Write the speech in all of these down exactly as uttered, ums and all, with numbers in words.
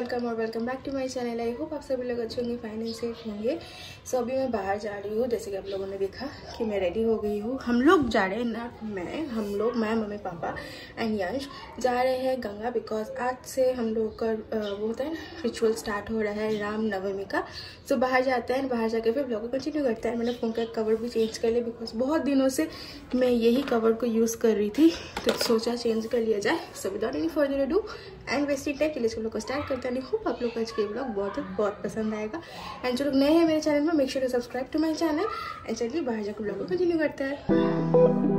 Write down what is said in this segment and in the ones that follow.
Welcome और welcome back to my channel. I hope आप सभी लोग अच्छे होंगे, फाइन एंड सेफ होंगे। सो अभी मैं बाहर जा रही हूँ, जैसे कि आप लोगों ने देखा कि मैं रेडी हो गई हूँ। हम लोग जा रहे हैं, नॉट मैं, हम लोग, मैं, मम्मी, पापा एंड यंश जा रहे हैं गंगा, बिकॉज आज से हम लोग का वो होता है ना रिचुअल स्टार्ट हो रहा है राम नवमी का। सो बाहर जाते हैं, बाहर जाके फिर ब्लॉग को कंटिन्यू करते हैं। मैंने फ़ोन का कवर भी चेंज कर लिया, बिकॉज बहुत दिनों से मैं यही कवर को यूज़ कर रही थी, तो सोचा चेंज कर लिया जाए। So without any further do and wasting time, चलिए हम लोग को स्टार्ट करते हैं। होप आप लोग को आज के ब्लॉग बहुत बहुत पसंद आएगा। एंड जो लोग नए हैं मेरे चैनल में, make sure to subscribe to my channel. And चलिए बाहर जाकर ब्लॉग को कंटिन्यू करते हैं।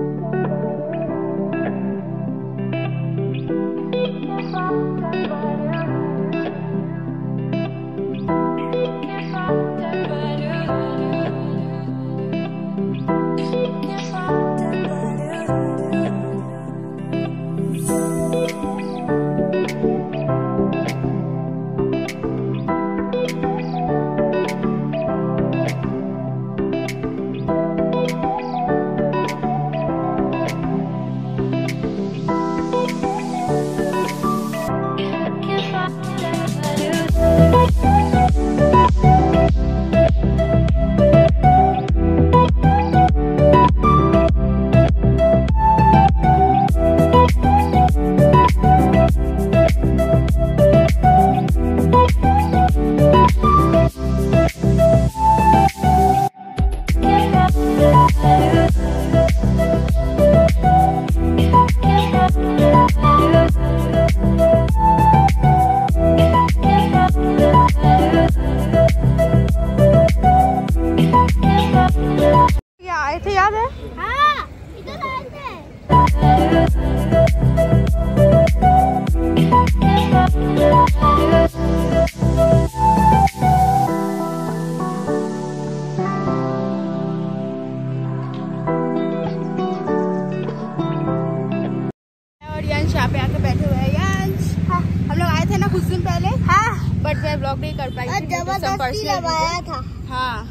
यहाँ पे आके बैठे हुए हैं यंश। हाँ। हम लोग आए थे ना कुछ दिन पहले, हाँ, बट मैं ब्लॉग नहीं कर पाई थी, जबरदस्ती लगाया था। हाँ,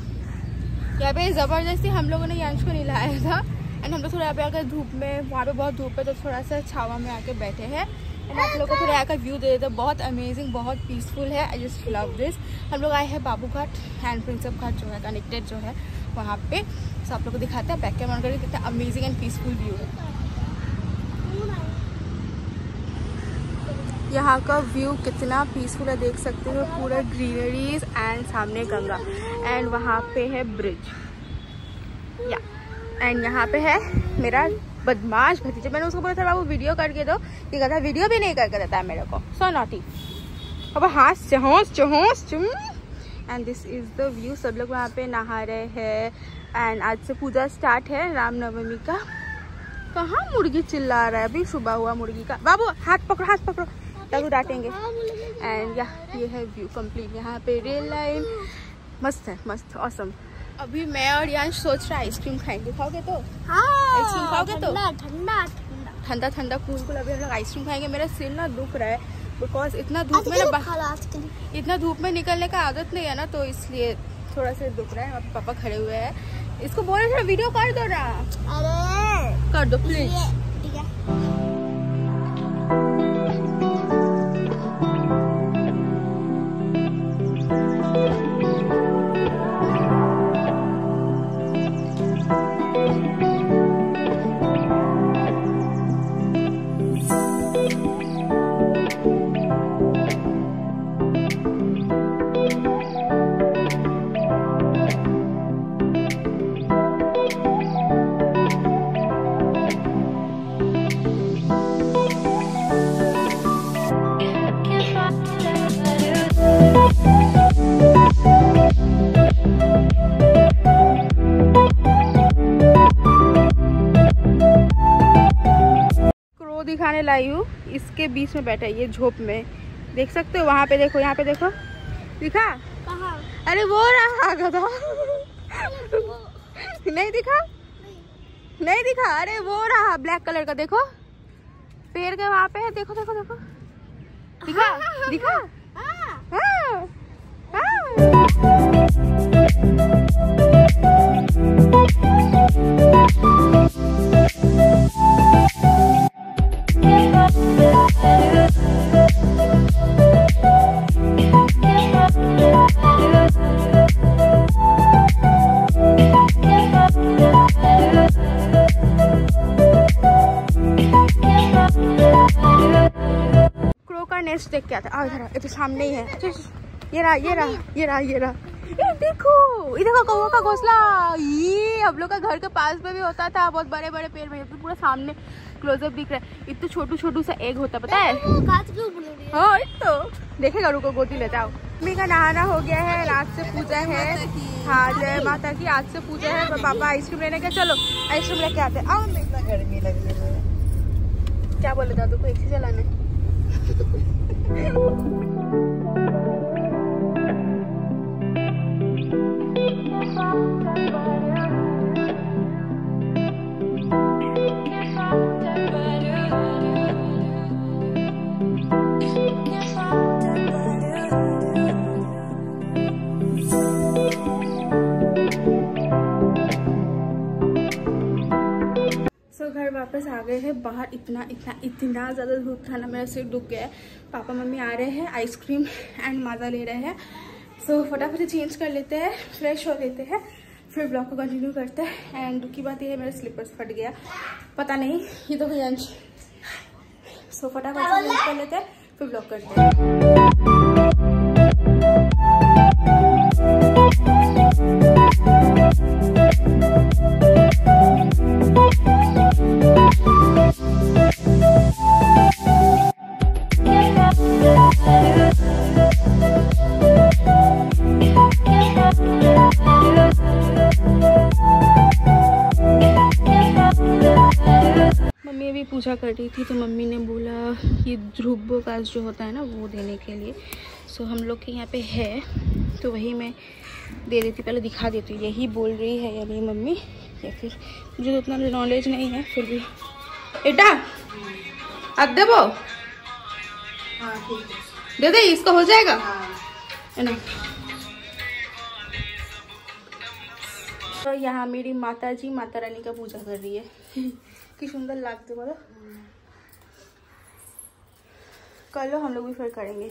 यहाँ पे जबरदस्ती हम लोगों ने यंश को नहीं लाया था। एंड हम लोग थोड़ा यहाँ पे आकर धूप में, वहाँ पे बहुत धूप है, तो थोड़ा सा छावा में आके बैठे हैं। एंड आप लोगों को थोड़ा यहाँ का व्यू दे देते, बहुत अमेजिंग, बहुत पीसफुल है। I just love this. हम लोग आए हैं बाबू घाट एंड प्रिंसेप घाट जो है कनेक्टेड जो है वहाँ पे। सो आप लोग को दिखाते हैं बैक कैमरा करके कितना अमेजिंग एंड पीसफुल व्यू है। यहाँ का व्यू कितना पीसफुल है, देख सकते हो, पूरा ग्रीनरीज एंड सामने गंगा एंड वहाँ पे है ब्रिज या एंड यहाँ पे है मेरा बदमाश भतीजा। मैंने उसको बोला था बाबू वीडियो करके दो, ये कहता है वीडियो भी नहीं करके देता है मेरे को, सो नॉटी। अब हाथ चहोस चहोस चुम। And this is the view. सब लोग वहाँ पे नहा रहे हैं एंड आज से पूजा स्टार्ट है रामनवमी का। कहाँ मुर्गी चिल्ला रहा है, अभी सुबह हुआ मुर्गी का। बाबू हाथ पकड़ो, हाथ पकड़ो, तब डांटेंगे। एंड या ये है व्यू कंप्लीट। यहाँ पे रेल लाइन मस्त है, मस्त ऑसम। अभी मैं और यंश सोच रहा है आइसक्रीम खाएंगे, खाओगे तो? आइसक्रीम खाओगे तो? ठंडा ठंडा ठंडा ठंडा कूल कूल। अभी हम लोग आइसक्रीम खाएंगे। मेरा सिर ना दुख रहा है, बिकॉज इतना धूप में इतना धूप में निकलने का आदत नहीं है ना, तो इसलिए थोड़ा सा दुख रहा है। वहाँ पे पापा खड़े हुए हैं, इसको बोल रहे वीडियो कर दो ना। अरे कर दो प्लीज। दिखाने लाई हूँ, इसके बीच में बैठा है ये झोप में, देख सकते हो। वहाँ पे देखो, यहाँ पे देखो, दिखा? कहाँ? अरे वो रहा गधा। नहीं दिखा? नहीं, नहीं दिखा? अरे वो रहा ब्लैक कलर का, देखो पेड़ के वहाँ पे है, देखो देखो देखो, दिखा? दिखा? हाँ हाँ। फिश देख के आते हैं। आ इधर, ये तो सामने ही है। ये रहा ये रहा ये रहा ये रहा। ये देखो इधर का कौवा का घोंसला। ये हम लोग का घर के पास में भी होता था, बहुत बड़े बड़े पेड़ में। तो पूरा सामने क्लोजअप दिख रहा है। इतना छोटू छोटू सा एग होता पता है। हाँ तो देखेगा, रुको गोदी ले जाओ। मम्मी का नहाना हो गया है, आज से पूजा है। हाँ जय माता की, आज से पूजा है। पापा आइसक्रीम लेने के, चलो आइसक्रीम लेके आते हैं। आओ, इतना गर्मी लग रही है। क्या बोले दादू को एक ही चलाने। घर वापस आ गए हैं। बाहर इतना इतना इतना ज़्यादा धूप था ना, मेरा सिर दुख गया है। पापा मम्मी आ रहे हैं, आइसक्रीम एंड माजा ले रहे हैं। सो so, फटाफट चेंज कर लेते हैं, फ्रेश हो लेते हैं, फिर ब्लॉग को कंटिन्यू करते हैं। एंड दुख की बात यह है, मेरा स्लीपर्स फट गया, पता नहीं ये तो कोई अंश। सो फटाफट चेंज कर लेते हैं, फिर ब्लॉग करते हैं। पूजा कर रही थी तो मम्मी ने बोला ये ध्रुव काश जो होता है ना वो देने के लिए। सो हम लोग के यहाँ पे है तो वही मैं दे देती, पहले दिखा देती हूँ। यही बोल रही है या नहीं मम्मी, या फिर मुझे उतना नॉलेज नहीं है फिर भी। बेटा अब दे वो, दे दे, इसका हो जाएगा है ना। तो यहाँ मेरी माता जी माता रानी का पूजा कर रही है। कि सुंदर लगते बोलो। कर लो, हम लोग भी फिर करेंगे।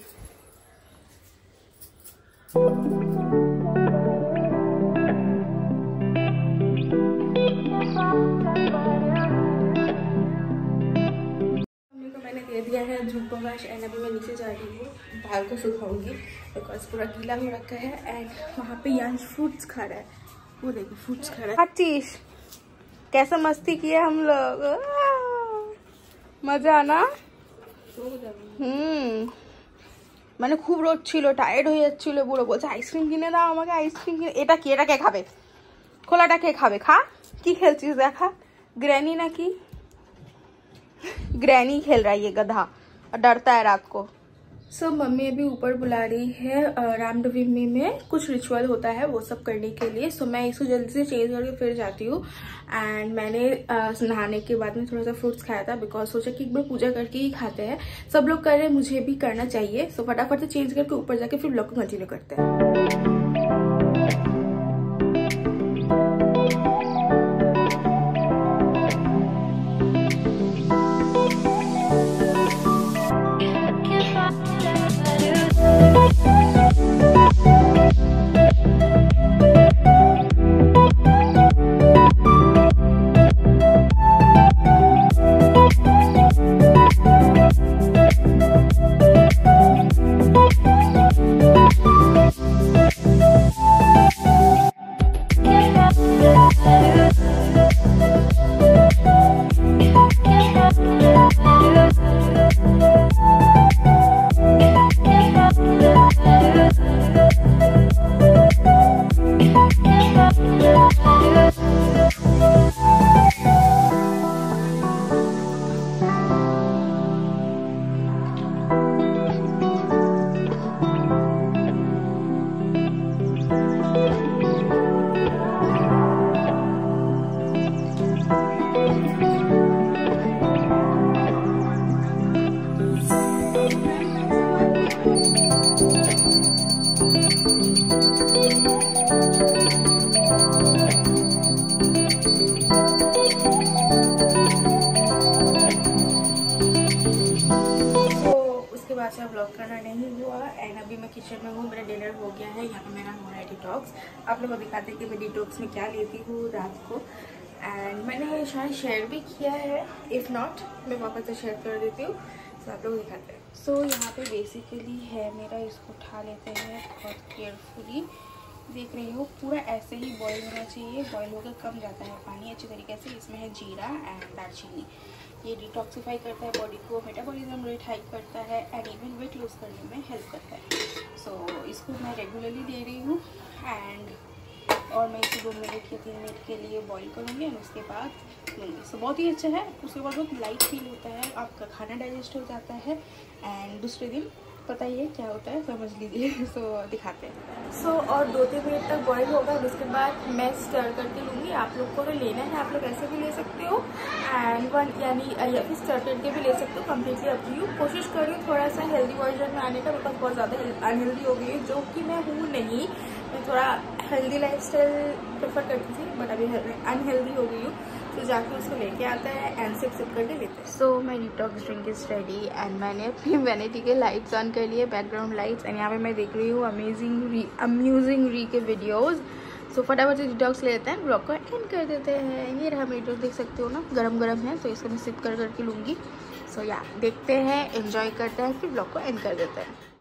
मम्मी को मैंने दे दिया है धूप प्रकाश एंड अभी मैं नीचे जा रही हूँ, बाल को सुखाऊंगी बिकॉज पूरा गीला हो रखा है। एंड वहाँ पे यहाँ फ्रूट्स खा रहा है, वो देखिए फ्रूट्स खा रहा है। चीज कैसा मस्ती किया हम लोग, मजा आना। हम्म মানে খুব রোদ ছিল, টায়ার্ড হয়ে যাচ্ছিল পুরো। বলছে আইসক্রিম কিনে দাও আমাকে, আইসক্রিম কিনে। এটা কি, এটা কে খাবে? খোলাটা কে খাবে? খা, কি খেলছিস দেখা। ग्रैनी ना की ग्रैनी खेल रहा है ये गधा और डरता है रात को। सो so, मम्मी अभी ऊपर बुला रही है। रामनवमी में कुछ रिचुअल होता है वो सब करने के लिए। सो so, मैं इसको जल्दी से चेंज करके फिर जाती हूँ। एंड मैंने uh, नहाने के बाद में थोड़ा सा फ्रूट्स खाया था बिकॉज सोचा कि एक बार पूजा करके ही खाते हैं। सब लोग कर रहे हैं, मुझे भी करना चाहिए। सो so, फटाफट से चेंज करके ऊपर जाके फिर ब्लॉग को कंटिन्यू करते हैं। ब्लॉग करना नहीं हुआ। एंड अभी मैं किचन में हूँ, मेरा डिनर हो गया है। यहाँ पे मेरा हो रहा है डिटॉक्स। आप लोगों को दिखाते हैं कि मैं डिटॉक्स में क्या लेती हूँ रात को। एंड मैंने शायद शेयर भी किया है, इफ़ नॉट मैं वापस से शेयर कर देती हूँ। तो आप लोग दिखाते हैं। सो so, यहाँ पे बेसिकली है मेरा, इसको उठा लेते हैं बहुत केयरफुली। देख रही हो पूरा ऐसे ही बॉईल होना चाहिए, बॉईल होकर कम जाता है पानी अच्छी तरीके से। इसमें है जीरा एंड दालचीनी, ये डिटॉक्सिफाई करता है बॉडी को, मेटाबॉलिज्म रेट हाई करता है एंड इवन वेट लूज करने में हेल्प करता है। सो so, इसको मैं रेगुलरली दे रही हूँ एंड और मैं इसे दो मिनट या तीन मिनट के लिए बॉईल करूँगी और उसके बाद लूँगी। सो बहुत ही अच्छा है, उसके बाद बहुत लाइट फील होता है, आपका खाना डाइजेस्ट हो जाता है एंड दूसरे दिन पता ही है क्या होता है, समझ लीजिए। सो so, दिखाते हैं। सो so, और दो तीन मिनट तक बॉईल होगा, उसके बाद मैं स्टर करके लूँगी। आप लोग को तो लेना है, आप लोग ऐसे भी ले सकते हो एंड वन यानी या फिर स्टर करके भी ले सकते हो, कम्प्लीटली अप टू यू। कोशिश कर रही हूँ थोड़ा सा हेल्दी वर्जन में आने का, बिकॉज बहुत ज़्यादा अनहेल्दी हो गई है, जो कि मैं हूँ नहीं। मैं थोड़ा हेल्दी लाइफस्टाइल प्रेफर करती थी, बट अभी अनहेल्दी हो गई हूँ। तो जाके उसको लेके आता है एंड सिप सिप करके लेते हैं। So my detox drink is ready and मैंने अपनी वैनिटी के लाइट्स ऑन कर लिए, बैकग्राउंड लाइट्स, एंड यहाँ पे मैं देख रही हूँ अमेजिंग री अम्यूजिंग री के वीडियोज़। सो फटाफट से डिटॉक्स ले लेते हैं, ब्लॉग को एंड कर देते हैं। ये रहा मेरी डिटॉक्स, देख सकते हो ना, गरम गरम है, तो इसको मैं सिप कर करके लूँगी। सो या देखते हैं, एंजॉय करते हैं, फिर ब्लॉग को एंड कर देते हैं।